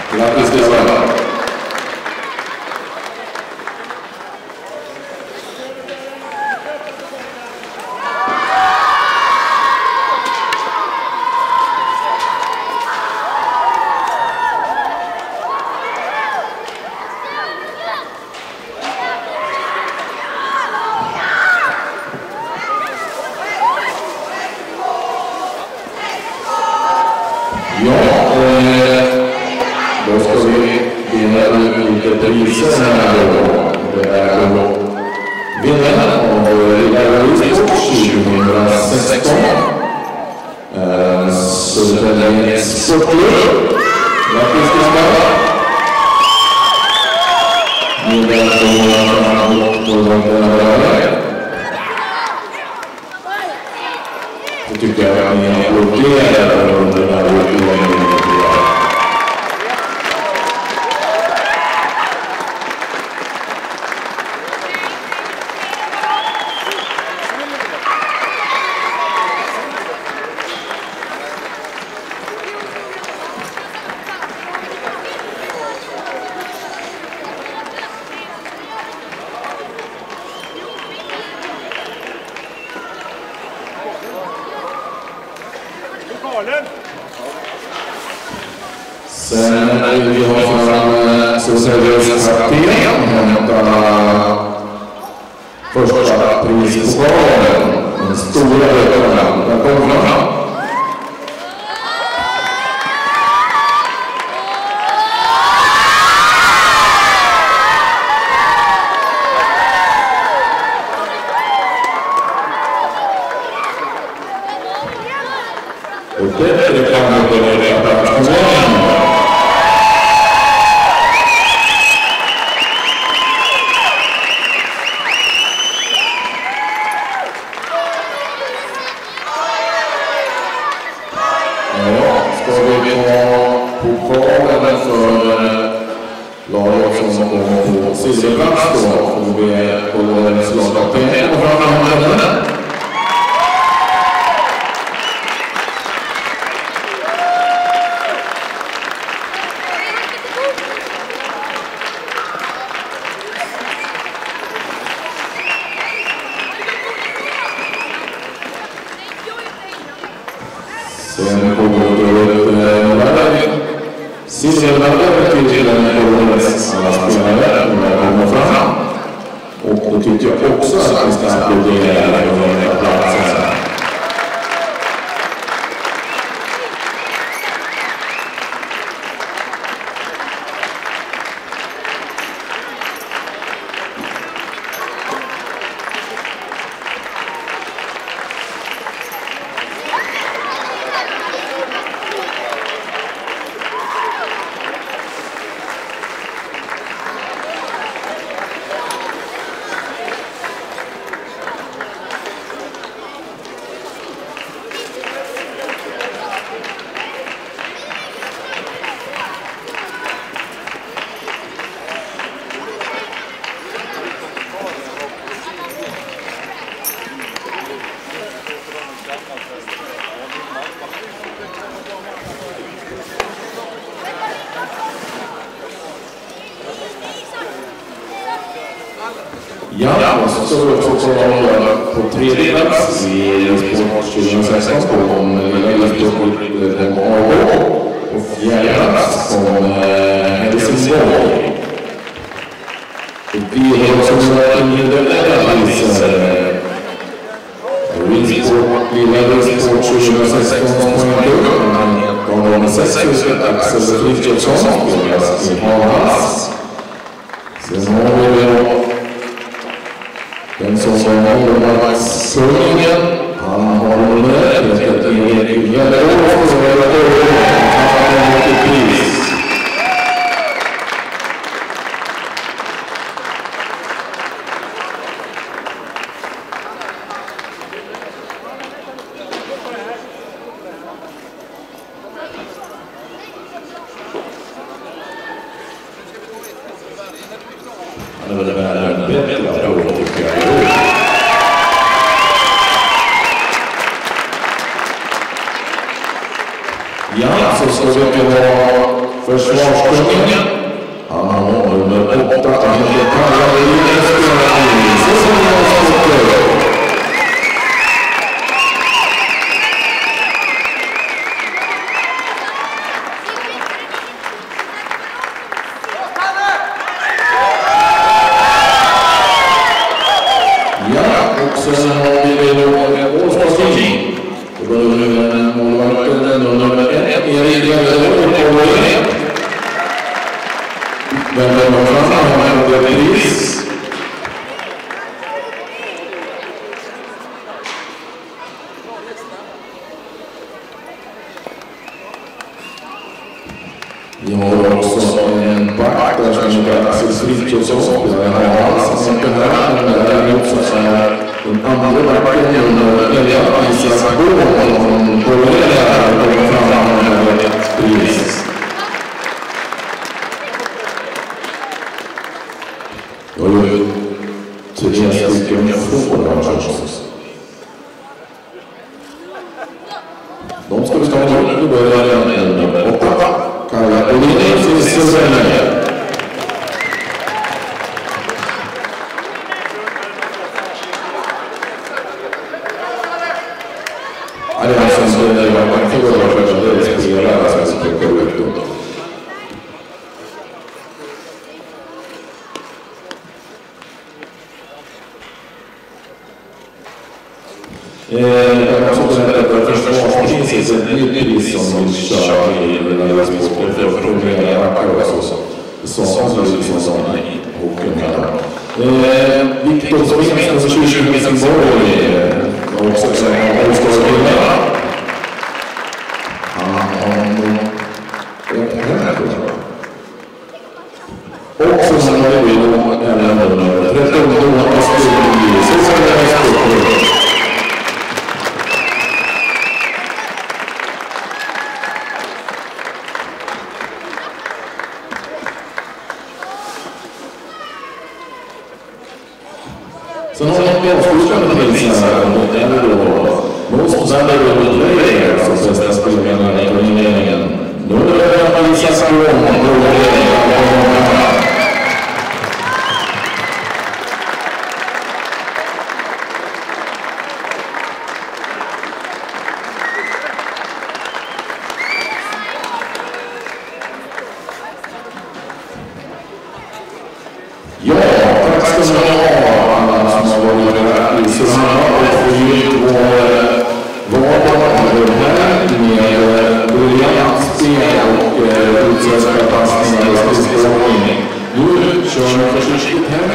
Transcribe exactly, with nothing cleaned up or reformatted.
Grattis grabbar! Ja, eh, då ska vi vinna olika priser här då. Det är då vinnaren av Lärarhussport tjugohundrasexton. Eh, Södertälje Sportklubb. Grattis till skala. Ni är välkomna på den här. Jag tycker att ni applåderar under den här utbildningen. Sen vill vi ha fram Södertäljes kapten hämta första prispokalen, den stora röda. Den kommer fram. Och det kan man börja prata om. Ska vi ha pokalen för laget som kommer på silverplats då får vi på slagkapten och framför. Sen kommer det upp världen. Silvervärlden till den årets alla spelare kommer fram. Och då tycker jag också att vi ska applådera den här platsen. Ja, och så står vi också på tredje plats i Sport tjugohundrasexton kom Lilla Sport A H och fjärde plats kom Helsingborg. Vi har också individuella priser. Winsport Lilla Sport tjugohundrasexton poäng kom sex tusen Axel Frithiofsson spelas i Hamas. Sen har vi då den som har Sörningen, han har möjlighet att ge ytterligare år som är att övergång till pris. Det var det värre bättre år tycker jag. Ja, så ska vi ha försvarskunnig Men det var framförallt en pris. Vi har också en back där som heter Axel Frithiofsson, spelare Hans, som inte här, men däremot så är den andra backen Elia Isak Born från Borlea kommer fram med ett pris. Jag har ju tre stycken får också. De ska vi ta med, nu börjar jag med nummer åtta. Kalle Olin i Silverberg. Alliansen skulle vara en fyra för att det är spelare som ska gå ut då. Jag kan också berätta att försvarspriset är ett nytt pris som vi kör i Lilla Sport för att fungera backar och så. Det saknas liksom sådana i hockeyn här. Viktor Svensson för tjugo Helsingborg och också en Åstadskvinna. Han har ett här tror jag. Och så har vi då en tretton år i Silverberg. Sen har vi avslutande pris här och det är då Most Valuable Player som bästa spelarna i turneringen. Nu är det Isak Born och Borlea. Ja, tack ska ni ha alla som har varit här i Susanna och få ut vår vardag här med briljant spel och utsätta passningar och spelning. Nu kör vi försiktigt hem.